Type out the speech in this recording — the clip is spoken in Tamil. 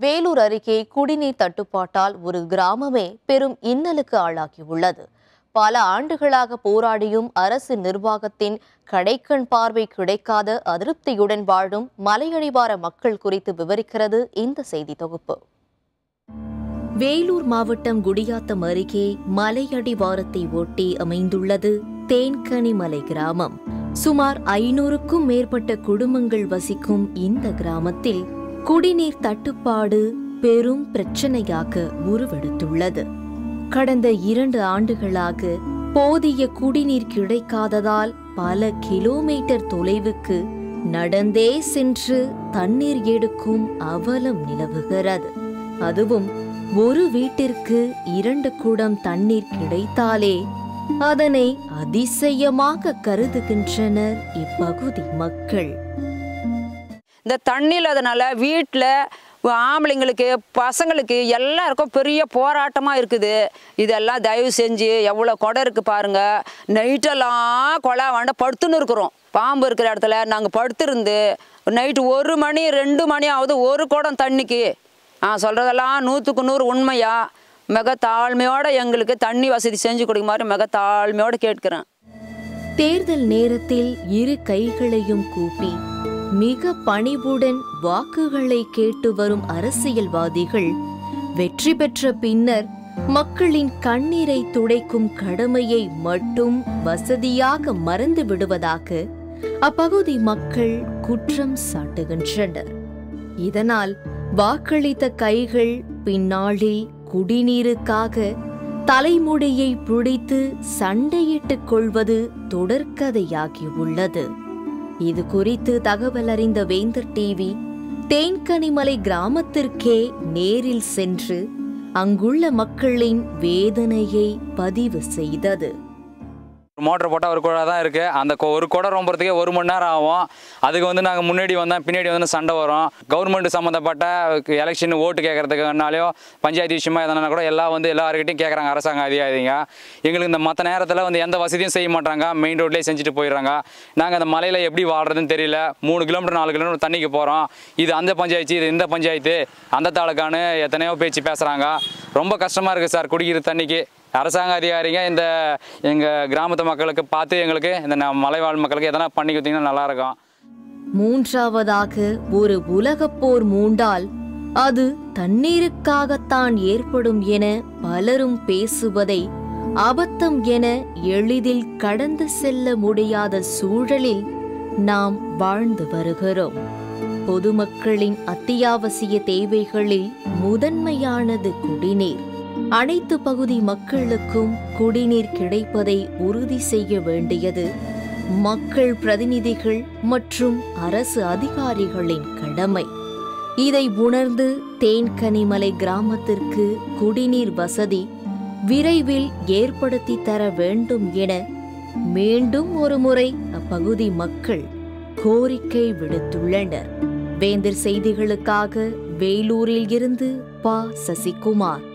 வேலூர் அருகே குடிநீர் தட்டுப்பாட்டால் ஒரு கிராமமே பெரும் இன்னலுக்கு ஆளாகியுள்ளது. பல ஆண்டுகளாக போராடியும் அரசு நிர்வாகத்தின் கடைக்கண் பார்வை கிடைக்காத அதிருப்தியுடன் வாழும் மலையடிவார மக்கள் குறித்து விவரிக்கிறது இந்த செய்தி தொகுப்பு. வேலூர் மாவட்டம் குடியாத்தம் அருகே மலையடிவாரத்தை ஒட்டி அமைந்துள்ளது தேன்கனிமலை கிராமம். சுமார் 500க்கும் மேற்பட்ட குடும்பங்கள் வசிக்கும் இந்த கிராமத்தில் குடிநீர் தட்டுப்பாடு பெரும் பிரச்சனையாக உருவெடுத்துள்ளது. கடந்த 2 ஆண்டுகளாக போதிய குடிநீர் கிடைக்காததால் பல கிலோமீட்டர் தொலைவுக்கு நடந்தே சென்று தண்ணீர் எடுக்கும் அவலம் நிலவுகிறது. அதுவும் ஒரு வீட்டிற்கு 2 குடம் தண்ணீர் கிடைத்தாலே அதனை அதிசயமாக கருதுகின்றனர் இப்பகுதி மக்கள். இந்த தண்ணி இல்லாதனால வீட்டில் ஆம்பளைங்களுக்கு பசங்களுக்கு எல்லாருக்கும் பெரிய போராட்டமாக இருக்குது. இதெல்லாம் தயவு செஞ்சு எவ்வளோ குடம் இருக்குது பாருங்கள். நைட்டெல்லாம் கொலா வாண்ட படுத்துன்னு இருக்கிறோம். பாம்பு இருக்கிற இடத்துல நாங்கள் படுத்துருந்து நைட்டு 1 மணி 2 மணி ஆகுது ஒரு குடம் தண்ணிக்கு. சொல்கிறதெல்லாம் 100க்கு 100 உண்மையா. மிக தாழ்மையோடு எங்களுக்கு தண்ணி வசதி செஞ்சு கொடுக்குமாறு மிக தாழ்மையோடு கேட்கிறேன். தேர்தல் நேரத்தில் 2 கைகளையும் கூப்பி மிக பணிவுடன் வாக்குகளை கேட்டு வரும் அரசியல்வாதிகள் வெற்றி பெற்ற பின்னர் மக்களின் கண்ணீரை துடைக்கும் கடமையை மட்டும் வசதியாக மறந்து விடுவதாக அப்பகுதி மக்கள் குற்றம் சாட்டுகின்றனர். இதனால் வாக்களித்த கைகள் பின்னாளில் குடிநீருக்காக தலைமுடியை பிடித்து சண்டையிட்டுக் கொள்வது தொடர்கதையாகியுள்ளது. இது குறித்து தகவல் அறிந்த வேந்தர் டிவி தேன்கனிமலை கிராமத்திற்கே நேரில் சென்று அங்குள்ள மக்களின் வேதனையை பதிவு செய்தது. மோட்டர் போட்டால் ஒரு குடம் தான் இருக்குது. அந்த ஒரு குடம் ரொம்பறதுக்கே 1 மணி நேரம் ஆகும். அதுக்கு நாங்கள் முன்னாடி வந்தால் பின்னாடி சண்டை வரும். கவர்மெண்ட் சம்மந்தப்பட்ட எலெக்ஷன் ஓட்டு கேட்கறதுக்குனாலையோ பஞ்சாயத்து விஷயமா எதனா கூட எல்லாருக்கிட்டையும் கேட்குறாங்க அரசாங்க அதிகாரிங்க. எங்களுக்கு இந்த மற்ற நேரத்தில் எந்த வசதியும் செய்ய மாட்டாங்க. மெயின் ரோட்லேயே செஞ்சுட்டு போயிடுறாங்க. நாங்கள் அந்த மலையில் எப்படி வாழ்கிறதுன்னு தெரியல. 3 கிலோமீட்டர் 4 கிலோமீட்டர் தண்ணிக்கு போகிறோம். இது அந்த பஞ்சாயத்து, இது இந்த பஞ்சாயத்து, அந்த தாலுக்கான்னு எத்தனையோ பேச்சு பேசுகிறாங்க. ரொம்ப கஷ்டமாக இருக்குது சார் குடிக்கிற தண்ணிக்கு. அரசாங்க அதிகாரிங்க இந்த எங்கள் கிராமத்து மக்களுக்கு பார்த்து எங்களுக்கு இந்த மலைவாழ் மக்களுக்கு எதனா பண்ணி கொடுத்தீங்கன்னா நல்லாயிருக்கும். 3ஆவதாக ஒரு உலகப் போர் மூண்டால் அது தண்ணீருக்காகத்தான் ஏற்படும் என பலரும் பேசுவதை அபத்தம் என எளிதில் கடந்து செல்ல முடியாத சூழலில் நாம் வாழ்ந்து வருகிறோம். பொதுமக்களின் அத்தியாவசிய தேவைகளில் முதன்மையானது குடிநீர். அனைத்து பகுதி மக்களுக்கும் குடிநீர் கிடைப்பதை உறுதி செய்ய வேண்டியது மக்கள் பிரதிநிதிகள் மற்றும் அரசு அதிகாரிகளின் கடமை. இதை உணர்ந்து தேன்கனிமலை கிராமத்திற்கு குடிநீர் வசதி விரைவில் ஏற்படுத்தி தர வேண்டும் என மீண்டும் ஒரு முறை அப்பகுதி மக்கள் கோரிக்கை விடுத்துள்ளனர். வேந்தர் செய்திகளுக்காக வேலூரில் இருந்து ப. சசிகுமார்.